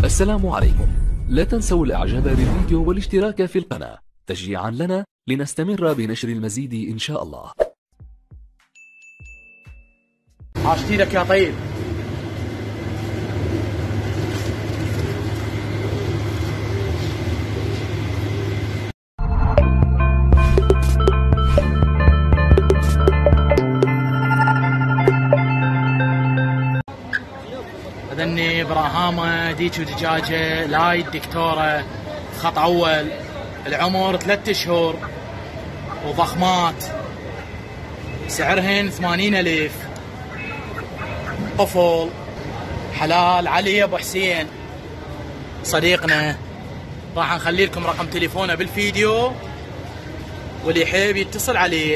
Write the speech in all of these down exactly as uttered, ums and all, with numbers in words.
السلام عليكم. لا تنسوا الاعجاب بالفيديو والاشتراك في القناة تشجيعا لنا لنستمر بنشر المزيد ان شاء الله. عاشتي لك يا طيب. هذني براهامة ديك ودجاجة لايت دكتورة خط أول، العمر ثلاثة أشهر وضخمات، سعرهن ثمانين ألف. طفل حلال. علي أبو حسين صديقنا راح نخلي لكم رقم تليفونه بالفيديو واللي يحب يتصل عليه.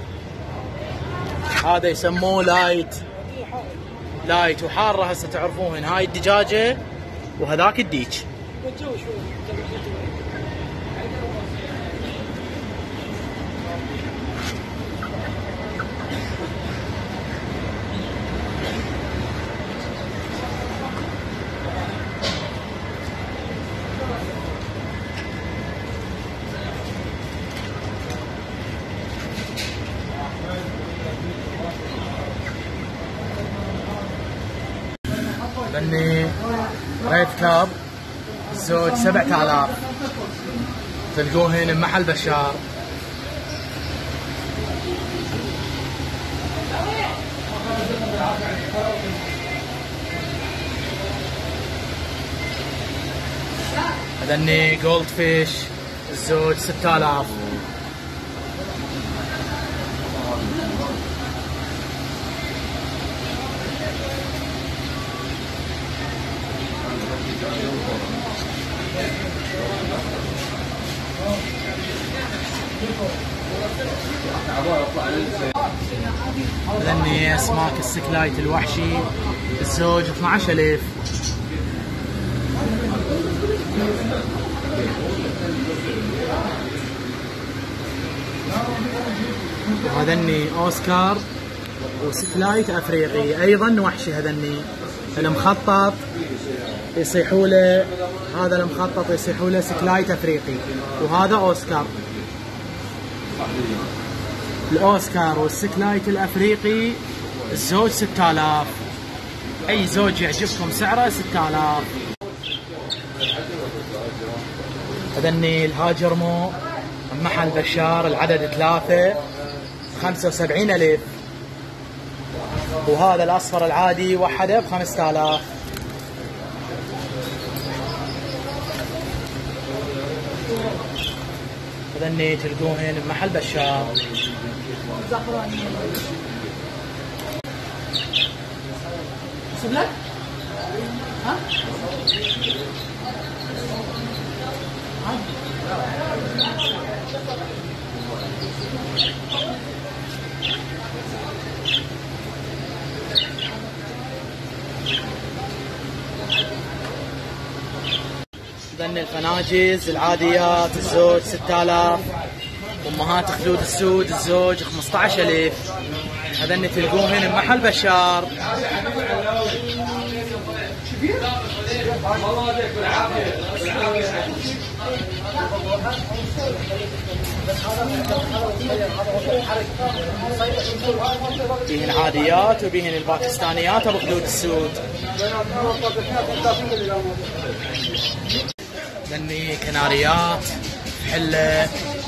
هذا يسموه لايت لايت وحاره هسه تعرفوهن. هاي الدجاجه وهذاك الديك. لاني ريد كاب الزوج سبعة آلاف، تلقوهن بمحل بشار. هذني جولد فيش الزوج ستة آلاف. هذني اسماك السكلايت الوحشي الزوج اثنعش ألف. وهذني اوسكار وسكلايت افريقي ايضا وحشي. هذني المخطط يصيحوا له، هذا المخطط يصيحوا له سكلايت افريقي، وهذا اوسكار. الاوسكار والسكلايت الافريقي الزوج ستة آلاف. اي زوج يعجبكم سعره ستة آلاف. هذني الهاجرمو محل بشار العدد ثلاثة خمسة وسبعين ألف. وهذا الاصفر العادي وحده بخمسة آلاف. هذني تلقوهن بمحل بشار. شوف لك ها ذن الفناجز العاديات الزوج ستة آلاف. امهات خدود السود الزوج خمسطعش ألف. هذني تلقوهن بمحل بشار. بيهن عاديات وبيهن الباكستانيات ابو خدود السود. ذني كناريات حله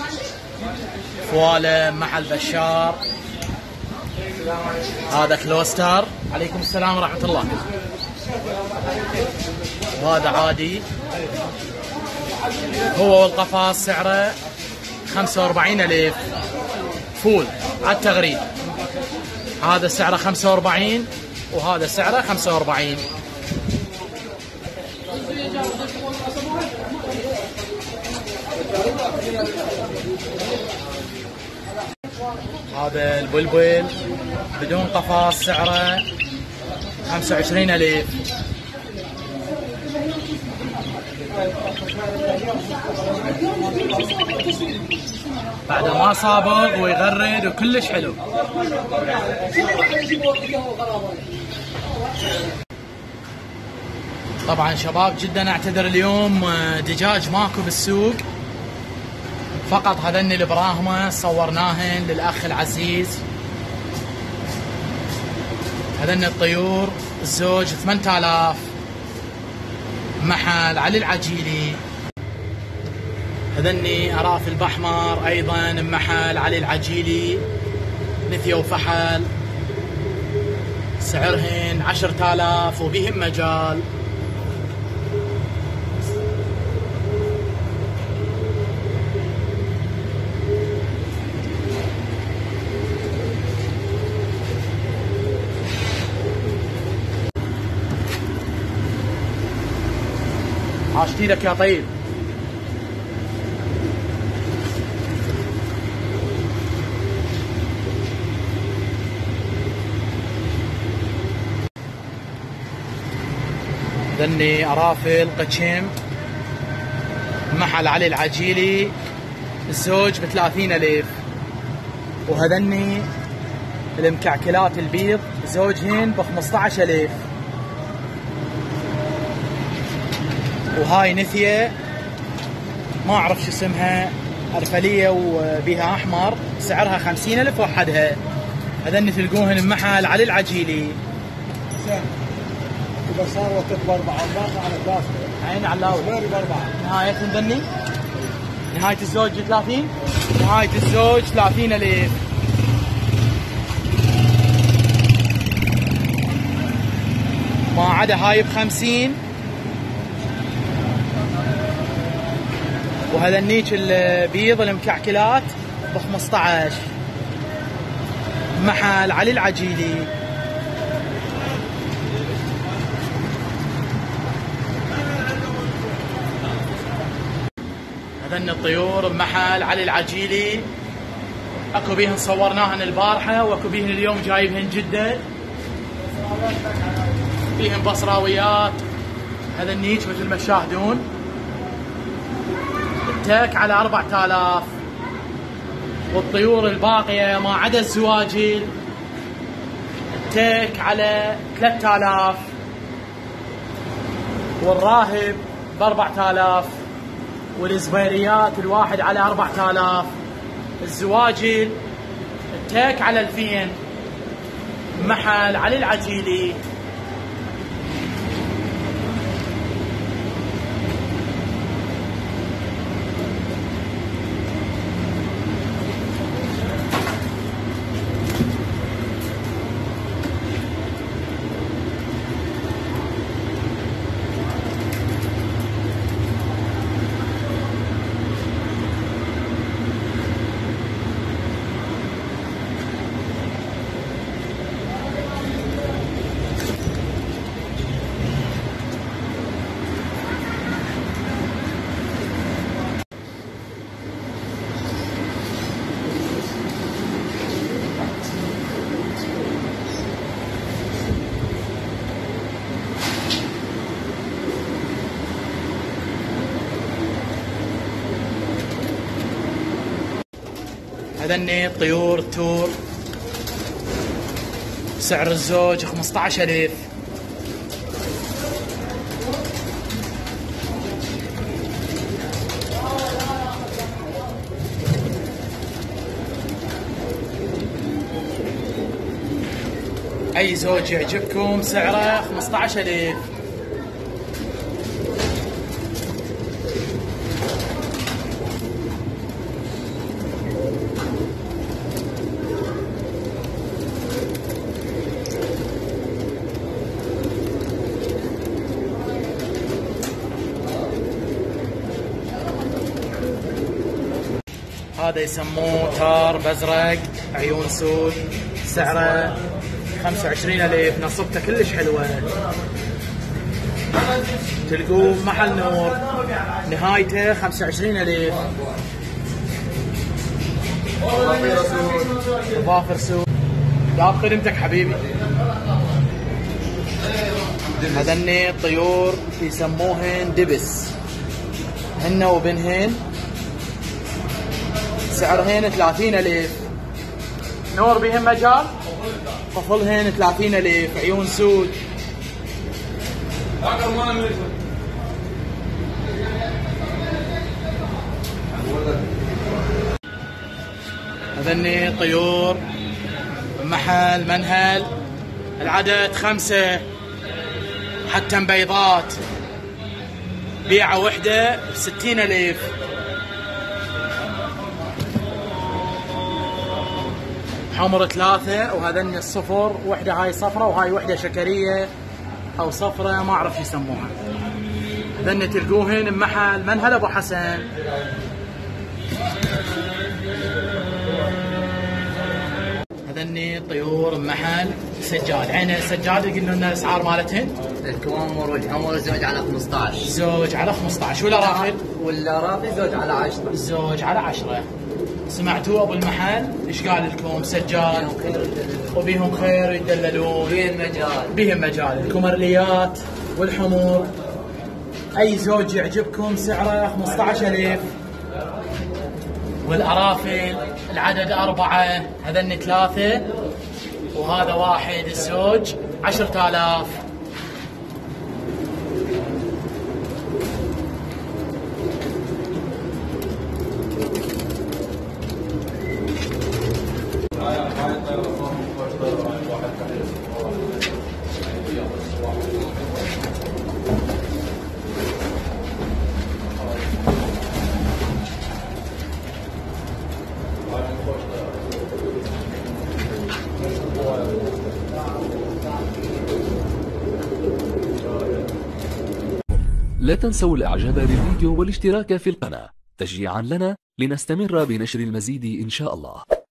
فواله محل بشار. هذا كلوستر. عليكم السلام ورحمة الله. وهذا عادي هو والقفاص سعره خمسة وأربعين ألف فول على التغريد. هذا سعره خمسة وأربعين وهذا سعره خمسة وأربعين. هذا البلبل بدون قفاص سعره خمسة وعشرين ألف. بعد ما صابغ ويغرد وكلش حلو. طبعا شباب جدا اعتذر اليوم دجاج ماكو بالسوق، فقط هذني البراهمة صورناهن للأخ العزيز. هذني الطيور الزوج ثمانية آلاف، محل علي العجيلي. هذني أراف البحمر أيضا محل علي العجيلي، نثية وفحل، سعرهن عشرة آلاف وبهم مجال. عاشتي لك يا طيب. ذني أرافل قشم محل علي العجيلي، الزوج بثلاثين ألف. وهذني المكعكلات البيض زوجهن بخمسة عشر ألف. وهاي نثية ما أعرف شو اسمها، أرفلية وبيها أحمر، سعرها خمسين ألف وحدها. هذني تلقوهن بمحل علي العجيلي. إذا صار وقت بأربعة والباقي على ثلاثة. عين علاوي. بأربعة. نهاية ذني؟ نهاية الزوج ثلاثين؟ نهاية الزوج ثلاثين ألف. ما عدا هاي بخمسين. وهذنيك البيض المكعكلات بخمسة عشر، محل علي العجيلي. هذن الطيور بمحل علي العجيلي، اكو بيهن صورناهن البارحة واكو بيهن اليوم جايبهن جدة. بيهن بصراويات، هذنيك مثل ما تشاهدون. التك على أربعة آلاف، والطيور الباقية ما عدا الزواجل التك على ثلاثة آلاف، والراهب بأربعة آلاف، والزبيريات الواحد على أربعة آلاف، الزواجل التك على ألفين، محل علي العجيلي. هذني طيور تور، سعر الزوج خمسة عشر ألف. أي زوج يعجبكم سعره خمسة عشر ألف. هذا يسموه تار بزرق عيون سود، سعره خمسة وعشرين ألف. نصبته كلش حلوة، تلقوه محل نور، نهايته خمسة وعشرين ألف. ظافر سود، داب خدمتك حبيبي. هذني الطيور يسموهن دبس، هن وبنهن، سعرهن ثلاثين ألف. نور بهم مجال، طفلهن ثلاثين ألف، عيون سود. هذني طيور محل منهل، العدد خمسة، حتى بيضات، بيعة وحدة بستين ألف. حمر ثلاثة، وهذني الصفر، وحدة هاي صفرة وهاي وحدة شكرية أو صفرة ما أعرف يسموها. هذني تلقوهن بمحل منهل أبو حسن. هذني طيور بمحل سجاد، عين السجاد قلنا لنا الأسعار مالتهن. الكوامر والحمر زوج على خمسة عشر. زوج على خمسة عشر، والأرافل؟ والأرافل زوج على عشرة. زوج على عشرة. سمعتوا ابو المحل ايش قال لكم؟ سجاد وبيهم خير ويدللون، بيهم مجال، بيهم مجال. الكمرليات والحمور اي زوج يعجبكم سعره خمسة عشر ألف. والارافل العدد اربعه، هذني ثلاثه وهذا واحد، الزوج عشرة آلاف. لا تنسوا الاعجاب بالفيديو والاشتراك في القناة تشجيعا لنا لنستمر بنشر المزيد إن شاء الله.